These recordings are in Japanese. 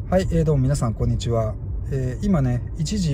はい、どうも皆さんこんにちは。今ね、1時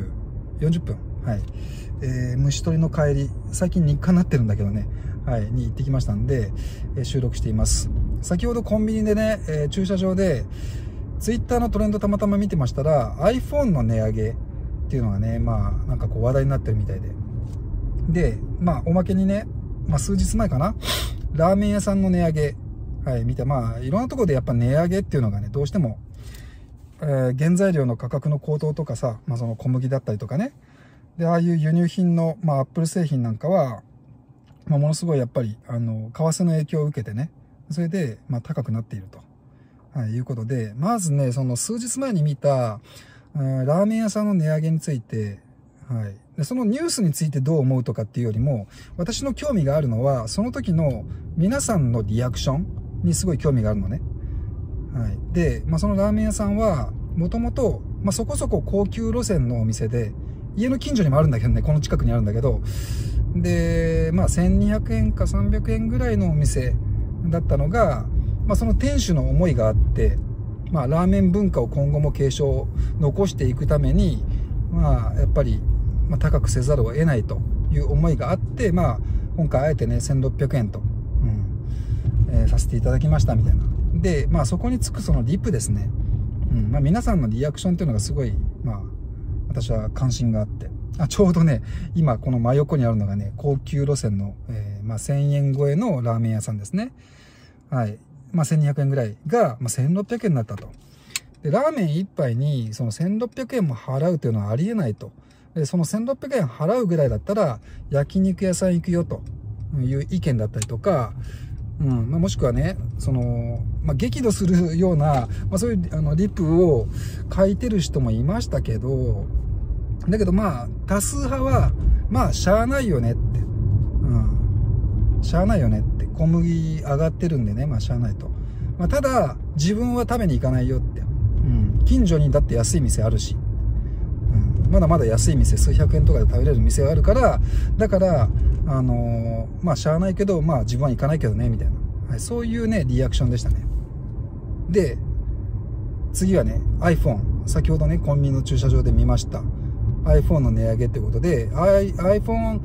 40分、はい、虫取りの帰り、最近日課になってるんだけどね、はい、に行ってきましたんで、収録しています。先ほどコンビニでね、駐車場で、ツイッターのトレンドたまたま見てましたら、iPhone の値上げっていうのがね、なんかこう話題になってるみたいで。で、おまけにね、数日前かな、ラーメン屋さんの値上げ、はい、見て、いろんなところでやっぱ値上げっていうのがね、どうしても、原材料の価格の高騰とかさ、その小麦だったりとかね。で、ああいう輸入品の、アップル製品なんかは、ものすごいやっぱり、為替の影響を受けてね、それで、高くなっていると、いうことで、まずね、その数日前に見た、ラーメン屋さんの値上げについて、でそのニュースについてどう思うとかっていうよりも、私の興味があるのは、その時の皆さんのリアクションにすごい興味があるのね。で、そのラーメン屋さんは、もともと、そこそこ高級路線のお店で、家の近所にもあるんだけどね、この近くにあるんだけど、で、1200円か300円ぐらいのお店だったのが、その店主の思いがあって、ラーメン文化を今後も継承、残していくために、やっぱり、高くせざるを得ないという思いがあって、今回あえてね、1600円と、させていただきましたみたいな。で、そこにつくそのリプですね。皆さんのリアクションっていうのがすごい、私は関心があって。ちょうどね、今この真横にあるのがね、高級路線の、1000円超えのラーメン屋さんですね。はい。1200円ぐらいが、1600円になったと。で、ラーメン一杯にその1600円も払うというのはありえないと。で、その1600円払うぐらいだったら、焼肉屋さん行くよという意見だったりとか、もしくはね、その、激怒するような、そういうリプを書いてる人もいましたけど、だけど多数派は、しゃあないよねって。しゃあないよねって。小麦上がってるんでね、しゃあないと。ただ、自分は食べに行かないよって。近所にだって安い店あるし。まだまだ安い店、数百円とかで食べれる店があるから、だから、しゃあないけど、自分は行かないけどね、みたいな。そういうね、リアクションでしたね。で、次はね、iPhone。先ほどね、コンビニの駐車場で見ました。iPhone の値上げってことで、iPhone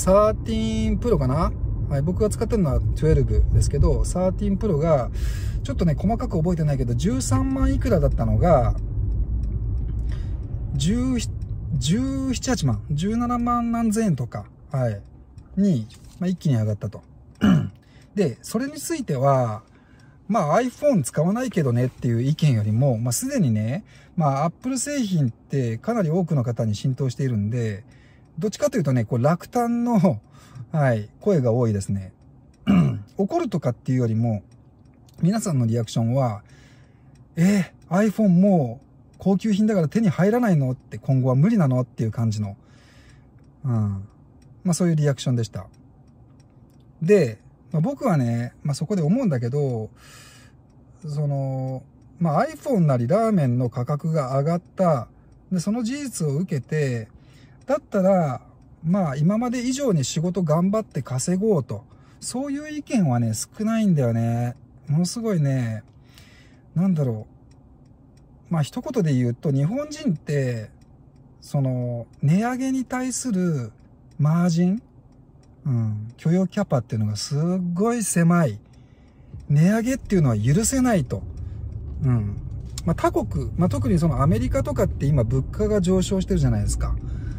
13 Pro かな？僕が使ってるのは12ですけど、13 Pro が、ちょっとね、細かく覚えてないけど、13万いくらだったのが、17、8万、17万何千円とか、に、一気に上がったと。で、それについては、iPhone 使わないけどねっていう意見よりも、すでにね、Apple 製品ってかなり多くの方に浸透しているんで、どっちかというとね、こう落胆の、声が多いですね。怒るとかっていうよりも、皆さんのリアクションは、iPhone もう高級品だから手に入らないのって、今後は無理なのっていう感じの、そういうリアクションでした。で、僕はね、そこで思うんだけど、その、iPhone なりラーメンの価格が上がった、で、その事実を受けて、だったら、今まで以上に仕事頑張って稼ごうと、そういう意見はね、少ないんだよね。ものすごいね、なんだろう。一言で言うと、日本人って、その、値上げに対するマージン、許容キャパっていうのがすっごい狭い。値上げっていうのは許せないと。他国、特にそのアメリカとかって今物価が上昇してるじゃないですか。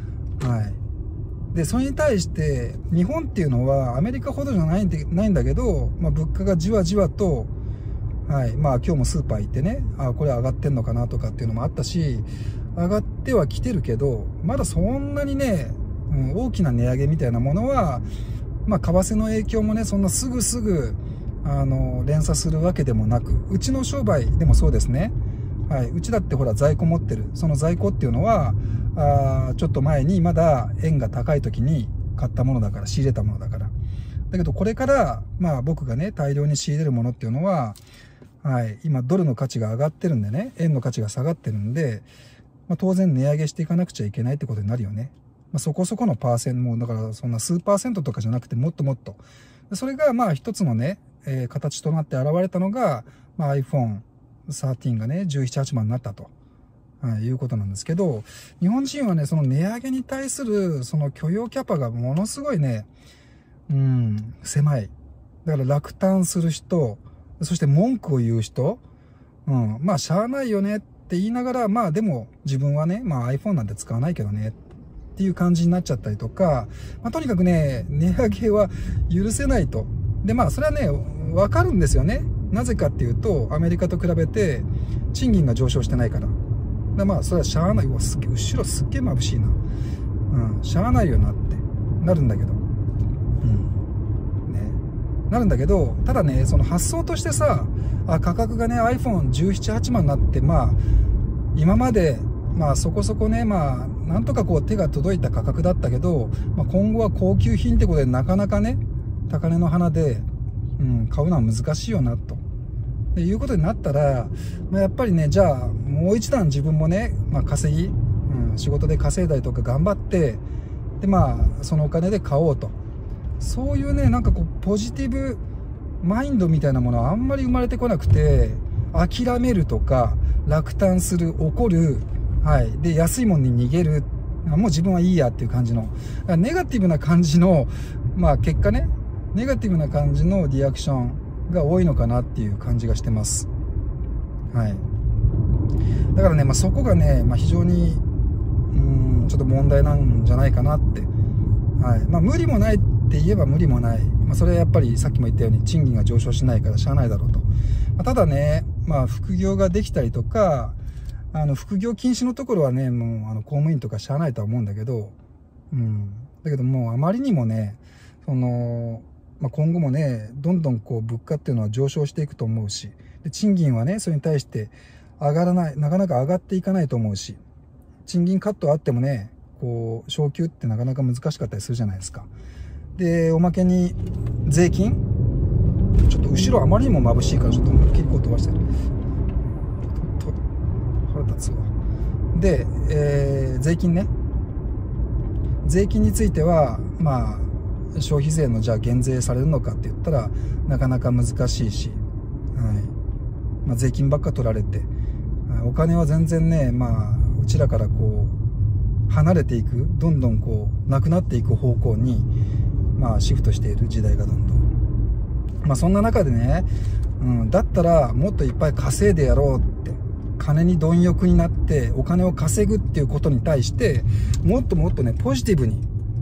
で、それに対して、日本っていうのはアメリカほどじゃないんだけど、物価がじわじわと、今日もスーパー行ってね、これ上がってんのかなとかっていうのもあったし、上がってはきてるけど、まだそんなにね、大きな値上げみたいなものは、為替の影響もね、そんなすぐ連鎖するわけでもなく、うちの商売でもそうですね。うちだってほら在庫持ってる。その在庫っていうのは、ちょっと前にまだ円が高い時に買ったものだから、仕入れたものだから。だけどこれから、僕がね、大量に仕入れるものっていうのは、今ドルの価値が上がってるんでね、円の価値が下がってるんで、当然値上げしていかなくちゃいけないってことになるよね。そこそこのパーセントも、だからそんな数パーセントとかじゃなくてもっともっと。それが一つのね、形となって現れたのが、iPhone 13がね、17、8万になったと、いうことなんですけど、日本人はね、その値上げに対するその許容キャパがものすごいね、狭い。だから落胆する人、そして文句を言う人、まあしゃあないよねって言いながら、まあでも自分はね、まあ iPhone なんて使わないけどねっていう感じになっちゃったりとか、まあとにかくね、値上げは許せないと。で、まあそれはね、わかるんですよね。なぜかっていうと、アメリカと比べて賃金が上昇してないから。で、まあそれはしゃあない。後ろすっげえ眩しいな。しゃあないよなってなるんだけど。なるんだけど、ただね、その発想としてさ、価格がね、iPhone17、8万になって、まあ、今まで、まあそこそこね、まあ、なんとかこう手が届いた価格だったけど、まあ、今後は高級品ってことでなかなかね、高値の花で、買うのは難しいよな、と。いうことになったら、まあ、やっぱりね、じゃあ、もう一段自分もね、まあ稼ぎ、仕事で稼いだりとか頑張って、で、まあ、そのお金で買おうと。そういうね、なんかこうポジティブマインドみたいなものはあんまり生まれてこなくて、諦めるとか落胆する、怒る、で安いものに逃げる、もう自分はいいやっていう感じのネガティブな感じの、まあ結果ね、ネガティブな感じのリアクションが多いのかなっていう感じがしてます。だからね、まあ、そこがね、まあ、非常にちょっと問題なんじゃないかなって。まあ無理もないって言えば無理もない。まあそれはやっぱりさっきも言ったように賃金が上昇しないからしゃあないだろうと。まあ、ただね、まあ副業ができたりとか、副業禁止のところはね、もう公務員とかしゃあないとは思うんだけど、だけどもうあまりにもね、まあ、今後もね、どんどんこう物価っていうのは上昇していくと思うし、で賃金はね、それに対して上がらない、なかなか上がっていかないと思うし、賃金カットあってもね、こう昇給ってなかなか難しかったりするじゃないですか。でおまけに税金、ちょっと後ろあまりにも眩しいからちょっと思いっきりこう飛ばしてる。腹立つわ。で、税金ね、税金についてはまあ消費税のじゃあ減税されるのかって言ったらなかなか難しいし、まあ、税金ばっか取られて、お金は全然ね、まあうちらからこう離れていく、どんどんこうなくなっていく方向にまあシフトしている時代がどんどん、まあそんな中でね、だったらもっといっぱい稼いでやろうって、金に貪欲になってお金を稼ぐっていうことに対してもっともっとねポジティブに、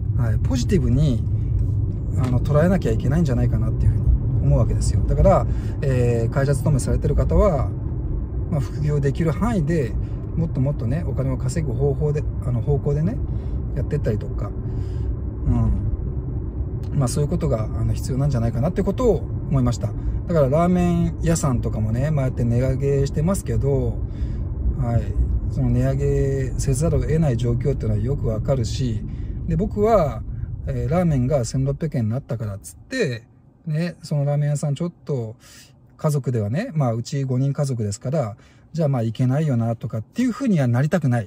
捉えなきゃいけないんじゃないかなっていうふうに思うわけですよ。だから、会社勤めされてる方は、まあ、副業できる範囲でもっともっとねお金を稼ぐ方向でねやってったりとか、まあそういうことが必要なんじゃないかなってことを思いました。だからラーメン屋さんとかもね、まあ、やって値上げしてますけど、その値上げせざるを得ない状況っていうのはよくわかるし、で僕は、ラーメンが1600円になったからっつってね、そのラーメン屋さんちょっと家族ではね、まあうち5人家族ですから、じゃあまあいけないよなとかっていうふうにはなりたくない。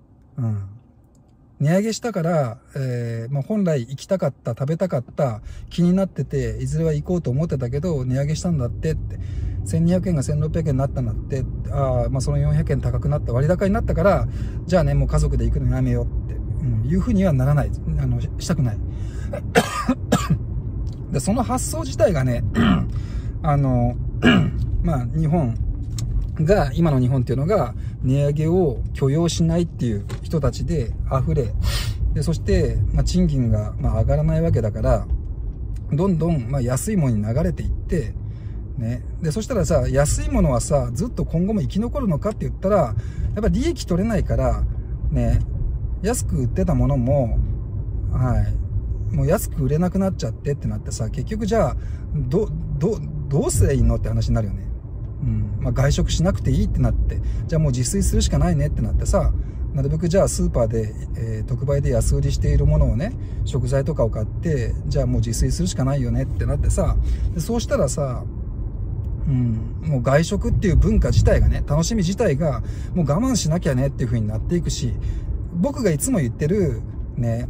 値上げしたから、まあ、本来行きたかった、食べたかった、気になってて、いずれは行こうと思ってたけど、値上げしたんだってって、1200円が1600円になったんだって、まあその400円高くなった、割高になったから、じゃあね、もう家族で行くのやめようって、いうふうにはならない、したくない。で、その発想自体がね、まあ日本が、今の日本っていうのが値上げを許容しないっていう人たちで溢れ、でそして、まあ、賃金がまあ上がらないわけだから、どんどんまあ安いものに流れていってね、でそしたらさ、安いものはさずっと今後も生き残るのかって言ったら、やっぱ利益取れないからね、安く売ってたものももう安く売れなくなっちゃってってなってさ、結局じゃあどうすりゃいいのって話になるよね。まあ、外食しなくていいってなって、じゃあもう自炊するしかないねってなってさ、なるべくじゃあスーパーで、特売で安売りしているものをね、食材とかを買って、じゃあもう自炊するしかないよねってなってさ、でそうしたらさ、もう外食っていう文化自体がね、楽しみ自体がもう我慢しなきゃねっていう風になっていくし、僕がいつも言ってるね、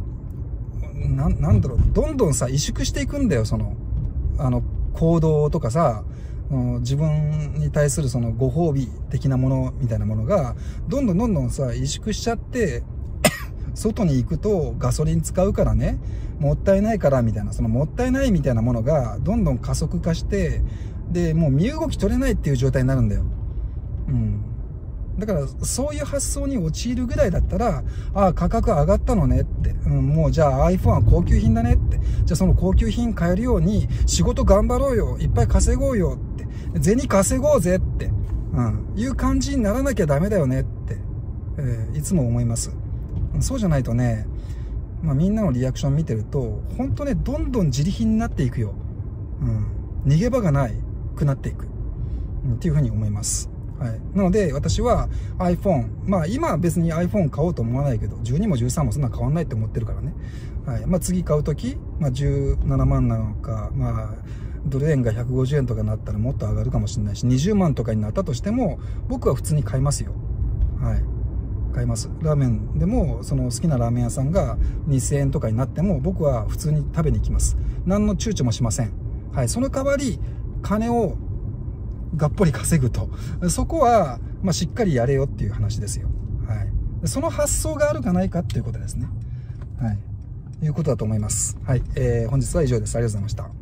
なんだろう、どんどんさ萎縮していくんだよ、その行動とかさ、 自分に対するそのご褒美的なものみたいなものがどんどんさ萎縮しちゃって外に行くとガソリン使うからね、もったいないからみたいな、そのもったいないみたいなものがどんどん加速化して、でもう身動き取れないっていう状態になるんだよ。だからそういう発想に陥るぐらいだったら、ああ価格上がったのねって、もうじゃあ iPhone は高級品だねって、じゃあその高級品買えるように仕事頑張ろうよ、いっぱい稼ごうよって、銭稼ごうぜって、いう感じにならなきゃダメだよねって、いつも思います。そうじゃないとね、みんなのリアクション見てると本当ね、どんどん自利品になっていくよ。逃げ場がないくなっていく、っていうふうに思います。なので私は iPhone、今は別に iPhone 買おうと思わないけど、12も13もそんな変わんないって思ってるからね。次買うとき、17万なのか、ドル円が150円とかになったらもっと上がるかもしれないし、20万とかになったとしても僕は普通に買いますよ。買います。ラーメンでもその好きなラーメン屋さんが2000円とかになっても僕は普通に食べに行きます。何の躊躇もしません。その代わり金をがっぽり稼ぐと、そこはしっかりやれよっていう話ですよ。その発想があるかないかっていうことですね。いうことだと思います。本日は以上です。ありがとうございました。